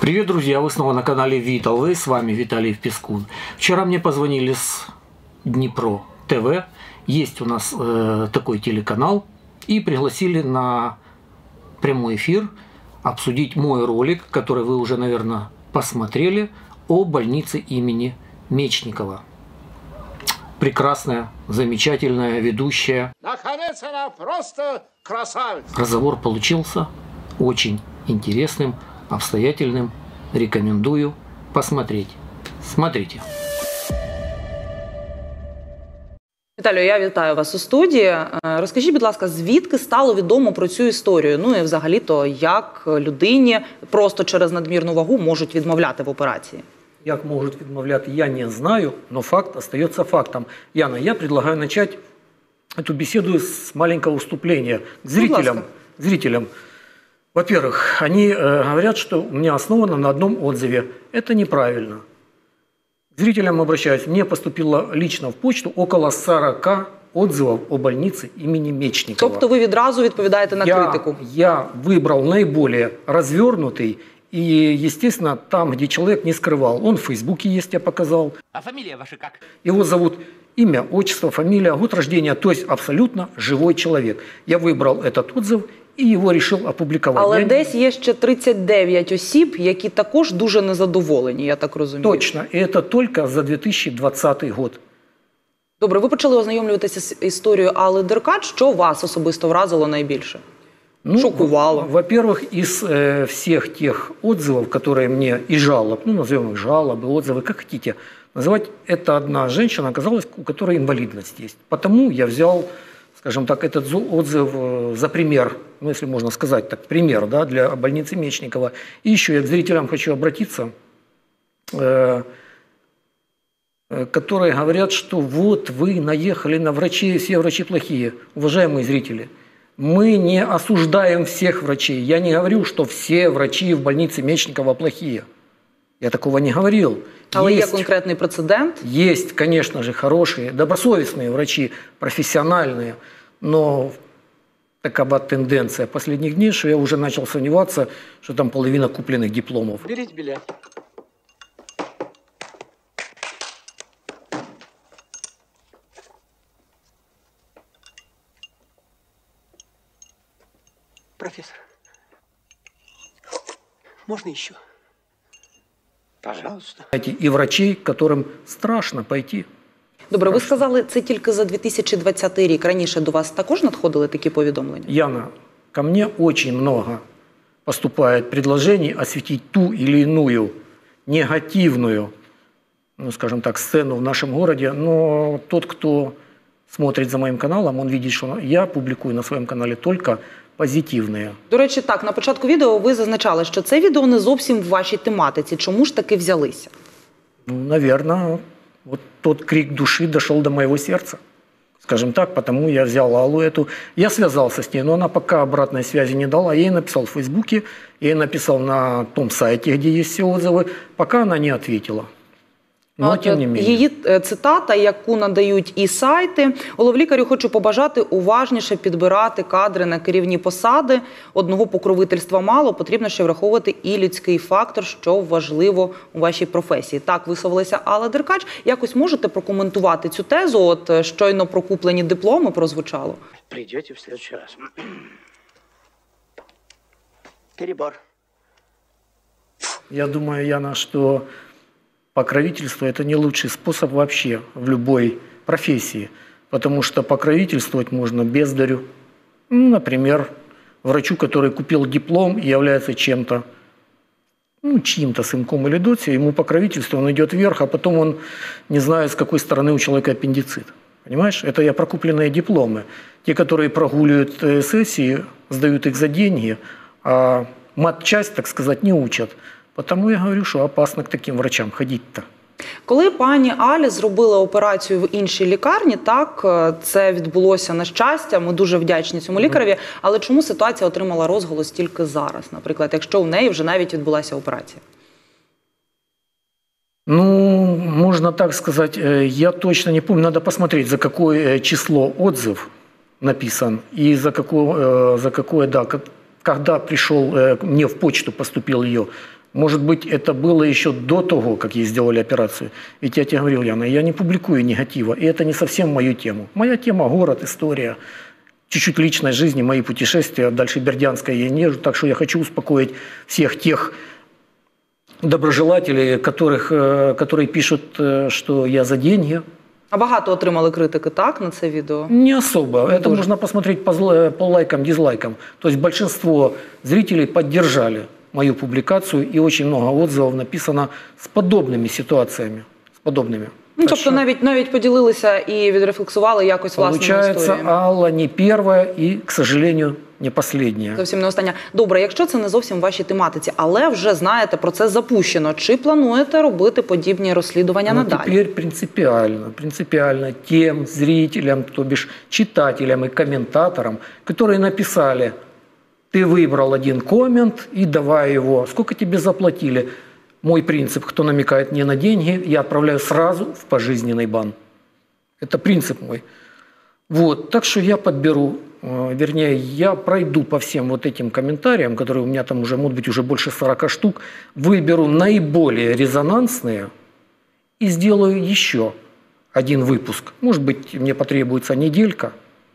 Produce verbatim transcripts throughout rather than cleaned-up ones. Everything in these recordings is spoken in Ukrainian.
Привет, друзья! Вы снова на канале Vital. С вами Виталий Пескун. Вчера мне позвонили с Днепро ТВ. Есть у нас э, такой телеканал. И пригласили на прямой эфир обсудить мой ролик, который вы уже, наверное, посмотрели, о больнице имени Мечникова. Прекрасная, замечательная ведущая. Наконец, она просто красавица. Разговор получился очень интересным, обстоятельным. Рекомендую посмотреть. Смотрите. Віталію, я вітаю вас у студії. Розкажіть, будь ласка, звідки стало відомо про цю історію? Ну і взагалі-то, як людині просто через надмірну вагу можуть відмовляти в операції? Як можуть відмовляти, я не знаю, но факт остается фактом. Яна, я предлагаю начать эту беседу с маленького вступления к зрителям. К зрителям. Во-первых, они э, говорят, что у меня основано на одном отзыве. Это неправильно. К зрителям обращаюсь. Мне поступило лично в почту около сорока отзывов о больнице имени Мечникова. Тобто ви відразу відповідаєте на я, критику? Я выбрал наиболее развернутый и, естественно, там, где человек не скрывал. Он в Фейсбуке есть, я показал. А фамилия ваша как? Его зовут имя, отчество, фамилия, год рождения, то есть абсолютно живой человек. Я выбрал этот отзыв і його рішив опублікувати. Але я... десь є ще тридцять дев'ять осіб, які також дуже незадоволені, я так розумію. Точно, і це тільки за дві тисячі двадцятий год. Добре, ви почали ознайомлюватися з історією Алли Деркач. Що вас особисто вразило найбільше? Ну, шокувало? Во-первых, из э, всех тех отзывов, которые мне, и жалоб, ну, назовем их жалобы, отзывы, как хотите называть, это одна женщина оказалась, у которой инвалидность есть. Потому я взял, скажем так, этот отзыв за пример, ну, если можно сказать так, пример, да, для больницы Мечникова. И еще я к зрителям хочу обратиться, э, э, которые говорят, что вот вы наехали на врачей, все врачи плохие. Уважаемые зрители, мы не осуждаем всех врачей. Я не говорю, что все врачи в больнице Мечникова плохие. Я такого не говорил. Але есть, є конкретний прецедент? Есть, конечно же, хорошие, добросовестные врачи, профессиональные, но такова тенденция последних дней, что я уже начал сомневаться, что там половина купленных дипломов. Берите билет. Профессор, можно еще? Пожалуйста. И врачей, которым страшно пойти. Добре, ви сказали, це тільки за дві тисячі двадцятий рік. Раніше до вас також надходили такі повідомлення? Яна, ко мне очень много поступает предложений осветить ту или иную негативную, ну, скажем так, сцену в нашем городе, но тот, кто смотрит за моим каналом, он видит, что я публикую на своем канале только позитивні. До речі, так, на початку відео ви зазначали, що це відео не зовсім в вашій тематиці. Чому ж таки взялися? Ну, наверное, вот тот крик души дошел до моего сердца. Скажем так, потому я взял Аллу эту. Я связался с ней, но она пока обратной связи не дала. Я ей написал в Фейсбуке, я ей написал на том сайте, где есть все отзывы, пока она не ответила. Но, тем не менее. Її цитата, яку надають і сайти. Головлікарю хочу побажати уважніше підбирати кадри на керівні посади. Одного покровительства мало, потрібно ще враховувати і людський фактор, що важливо у вашій професії. Так висловилася Алла Деркач. Якось можете прокоментувати цю тезу? От щойно про куплені дипломи прозвучало. Придете в следующий раз. Перебор. Я думаю, Яна, что покровительство – это не лучший способ вообще в любой профессии, потому что покровительствовать можно бездарю. Ну, например, врачу, который купил диплом и является чем-то, ну, чьим-то сынком или дочерью, ему покровительство, он идет вверх, а потом он не знает, с какой стороны у человека аппендицит. Понимаешь? Это я про купленные дипломы. Те, которые прогуливают сессии, сдают их за деньги, а матчасть, так сказать, не учат. Тому я говорю, що опасно к таким врачам ходити-то. Коли пані Алі зробила операцію в іншій лікарні, так, це відбулося на щастя, ми дуже вдячні цьому лікареві, але чому ситуація отримала розголос тільки зараз, наприклад, якщо у неї вже навіть відбулася операція? Ну, можно так сказать, я точно не помню, надо посмотреть, за какое число отзыв написан и за какое, за какое, да, когда пришел, мне в почту поступил ее Может быть, это было еще до того, как ей сделали операцию. Ведь я тебе говорил, Яна, я не публикую негатива, и это не совсем мою тему. Моя тема – город, история, чуть-чуть личной жизни, мои путешествия. Дальше Бердянска я не езжу, так что я хочу успокоить всех тех доброжелателей, которых, которые пишут, что я за деньги. А багато отримали критики, так, на це відео? Не особо. Не это тоже. можно посмотреть по, зл- по лайкам, дизлайкам. То есть большинство зрителей поддержали мою публикацию, и очень много отзывов написано с подобными ситуациями. С подобными. Ну, Так тобто що, навіть, навіть поділилися і відрефлексували якось власними получается, історіями. Алла не первая и, к сожалению, не последняя. Зовсім не остання. Добре, якщо це не зовсім в вашій тематиці, але вже знаєте, процес запущено. Чи плануєте робити подібні розслідування Но надалі? теперь принципиально, принципиально тем зрителям, то бишь читателям и комментаторам, которые написали, ты выбрал один коммент и давай его, сколько тебе заплатили? Мой принцип, кто намекает не на деньги, я отправляю сразу в пожизненный бан. Это принцип мой. Вот, так что я подберу, э, вернее, я пройду по всем вот этим комментариям, которые у меня там уже, может быть, уже больше сорока штук, выберу наиболее резонансные и сделаю еще один выпуск. Может быть, мне потребуется неделька,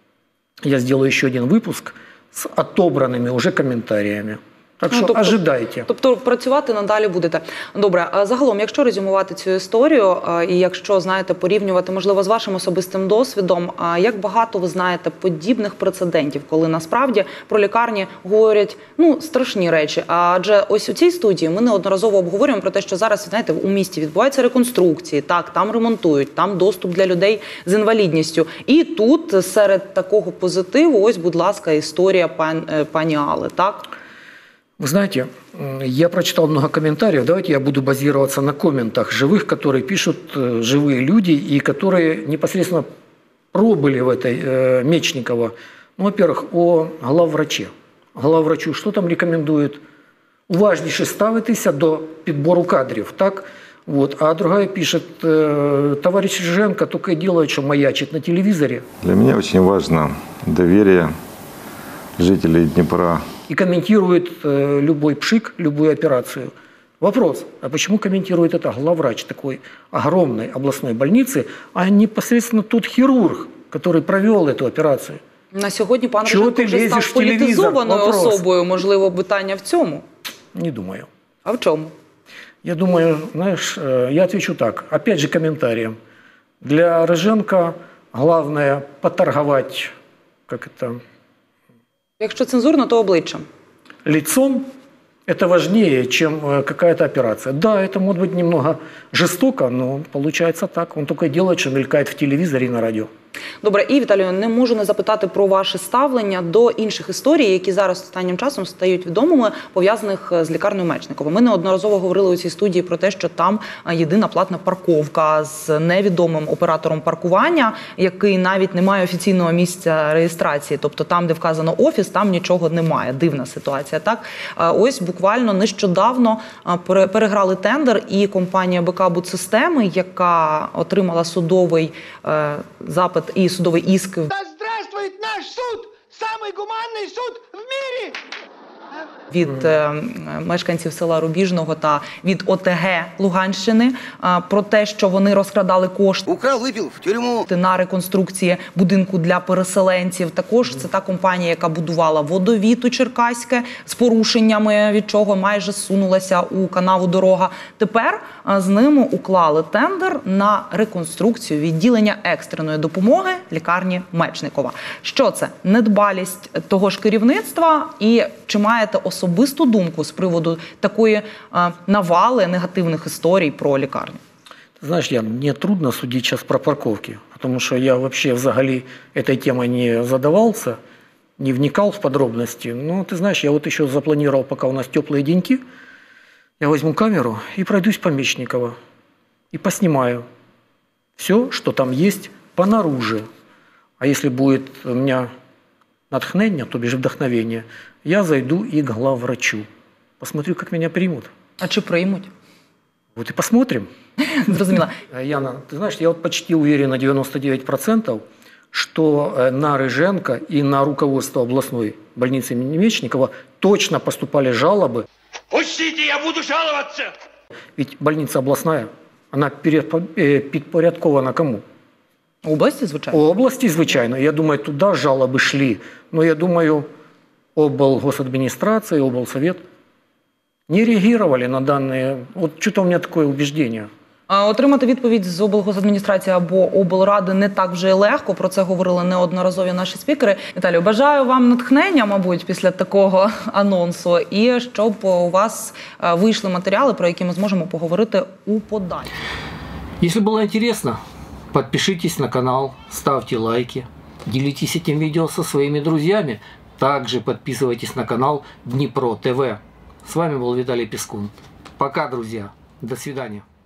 я сделаю еще один выпуск с отобранными уже комментариями. Так Ну, що тобто- ожидайте. Тобто працювати надалі будете. Добре, а загалом, якщо резюмувати цю історію, а, і якщо, знаєте, порівнювати, можливо, з вашим особистим досвідом, а як багато ви знаєте подібних прецедентів, коли насправді про лікарні говорять, ну, страшні речі. Адже ось у цій студії ми неодноразово обговорюємо про те, що зараз, знаєте, у місті відбуваються реконструкції, так, там ремонтують, там доступ для людей з інвалідністю. І тут серед такого позитиву, ось, будь ласка, історія пан, е, пані Алли, так? Вы знаете, м, я прочитал много комментариев. Давайте я буду базироваться на комментах живых, которые пишут э, живые люди и которые непосредственно пробыли в этой э, Мечникова. Ну, во-первых, о главвраче. Главврачу что там рекомендует? Уважніше ставитися до підбору кадрів, так? Вот. А другая пишет, э, товарищ Жиженко только и делает, что маячит на телевизоре. Для меня очень важно доверие жителей Днепра. И комментирует э, любой пшик, любую операцию. Вопрос, а почему комментирует это главврач такой огромной областной больницы, а непосредственно тот хирург, который провел эту операцию? На сьогодні пан Чого Риженко ти вже лізеш став в телевізор? політизованою Вопрос. особою. Можливо, питання в цьому? Не думаю. А в чому? Я думаю, знаешь, э, я отвечу так, опять же комментарием. Для Рыженко главное поторговать, как это, Якщо цензурно, то обличчям. лицом. Это важнее, чем э, какая-то операция. Да, это может быть немного жестоко, но получается так. Он только и делает, что мелькает в телевизоре и на радио. Добре, і, Віталію, не можу не запитати про ваше ставлення до інших історій, які зараз останнім часом стають відомими, пов'язаних з лікарнею Мечникова. Ми неодноразово говорили у цій студії про те, що там єдина платна парковка з невідомим оператором паркування, який навіть не має офіційного місця реєстрації. Тобто там, де вказано офіс, там нічого немає. Дивна ситуація, так? Ось буквально нещодавно переграли тендер, і компанія БК Будсистеми, яка отримала судовий запит і судовий иск. Да здравствует наш суд! Самый гуманный суд в мире! Від е, мешканців села Рубіжного та від ОТГ Луганщини е, про те, що вони розкрадали кошти Украл, выпил, в тюрьму. на реконструкції будинку для переселенців. Також це та компанія, яка будувала водовід у Черкаське з порушеннями, від чого майже сунулася у канаву дорога. Тепер е, з ними уклали тендер на реконструкцію відділення екстреної допомоги лікарні Мечникова. Що це? Недбалість того ж керівництва, і чи маєте особисту думку з приводу такої е, навали негативних історій про лікарню? Знаешь, Ян, мне трудно судить сейчас про парковки, потому что я вообще взагалі этой темой не задавался, не вникал в подробности. Но ты знаешь, я вот еще запланировал, пока у нас теплые деньки, я возьму камеру и пройдусь по Мечниково и поснимаю все, что там есть понаружи. А если будет у меня натхнение, то бишь вдохновение, я зайду и к главврачу. Посмотрю, как меня примут. А чи приймуть? Вот и посмотрим. Зрозуміла. Яна, ты знаешь, я вот почти уверен на девяносто девять процентов, что на Рыженко и на руководство областной больницы имени Мечникова точно поступали жалобы Пустите, я буду жаловаться! Ведь больница областная, она перед- э, підпорядкована кому? Області, звичайно. Области, звичайно. Я думаю, туда жалобы шли. Но я думаю, облгосадминистрация, облсовет не реагировали на данные. Вот что-то у меня такое убеждение. А отримати відповідь з облгосадміністрації або облради не так вже й легко. Про це говорили неодноразові наші спікери. Віталію, бажаю вам натхнення, мабуть, після такого анонсу. І щоб у вас вийшли матеріали, про які ми зможемо поговорити у подальшому. Если было интересно, подпишитесь на канал, ставьте лайки, делитесь этим видео со своими друзьями. Также подписывайтесь на канал Днепро ТВ. С вами был Виталий Пискун. Пока, друзья. До свидания.